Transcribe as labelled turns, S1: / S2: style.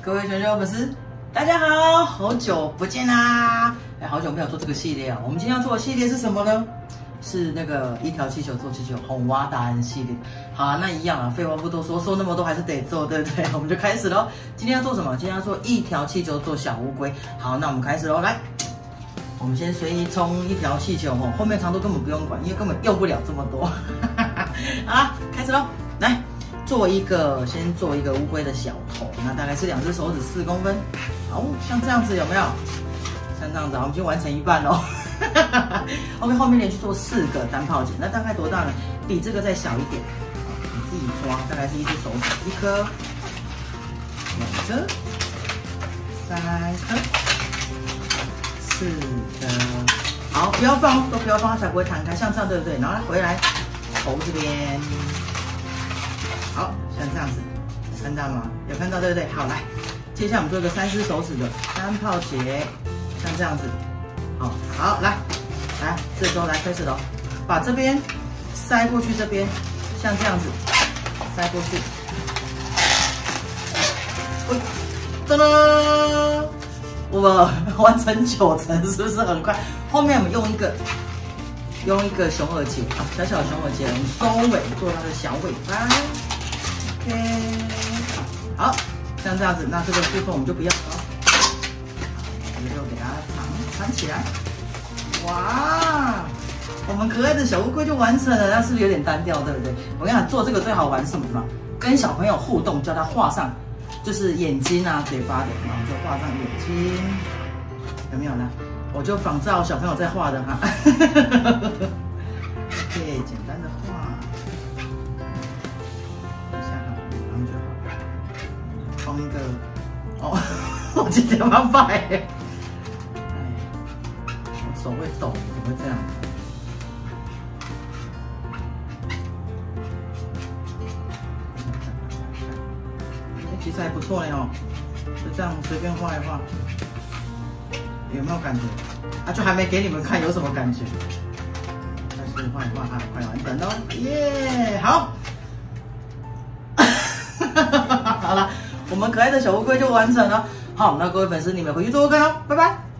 S1: 各位球球粉丝，大家好，好久不见啦！好久没有做这个系列啊。我们今天要做的系列是什么呢？是那个一条气球做气球红蛙达人系列。好啊，那一样啊，废话不多说，说那么多还是得做，对不对？我们就开始喽。今天要做什么？今天要做一条气球做小乌龟。好，那我们开始喽，来。我们先随意冲一条气球哦，后面长度根本不用管，因为根本用不了这么多。好啦，开始喽，来。先做一个乌龟的小头，那大概是2只手指4公分，好像这样子有没有？像这样子，我们已经完成一半喽。OK， 后面连续做4个单泡剪，那大概多大呢？比这个再小一点，你自己抓，大概是1只手指1颗、2颗、3颗、4颗，好，不要放，都不要放，它才不会弹开，像这样对不对？然后回来头这边。好，像这样子，有看到吗？有看到对不对？好，来，接下来我们做一个3只手指的单泡结，像这样子。好，来，这时候来开始喽，把这边塞过去，这边像这样子塞过去。噔噔，我完成9层，是不是很快？后面我们用一个熊耳结啊，小小的熊耳结，我们收尾做它的小尾巴。OK， 好，像这样子，那这个部分我们就不要了，就给它藏起来。哇，我们可爱的小乌龟就完成了，那是不是有点单调，对不对？我跟你讲，做这个最好玩是什么吗？跟小朋友互动，叫他画上就是眼睛啊、嘴巴的，然后就画上眼睛，有没有呢？我就仿照小朋友在画的哈。OK， 简单的画。放一个哦，我今天蛮快哎，我手会抖，怎么会这样？其实还不错嘞哦，就这样随便画一画，有没有感觉？啊，就还没给你们看，有什么感觉？但是画一画它快完成喽，耶！好，好了。我们可爱的小乌龟就完成了。好，那各位粉丝，你们回去做做看哦，拜拜。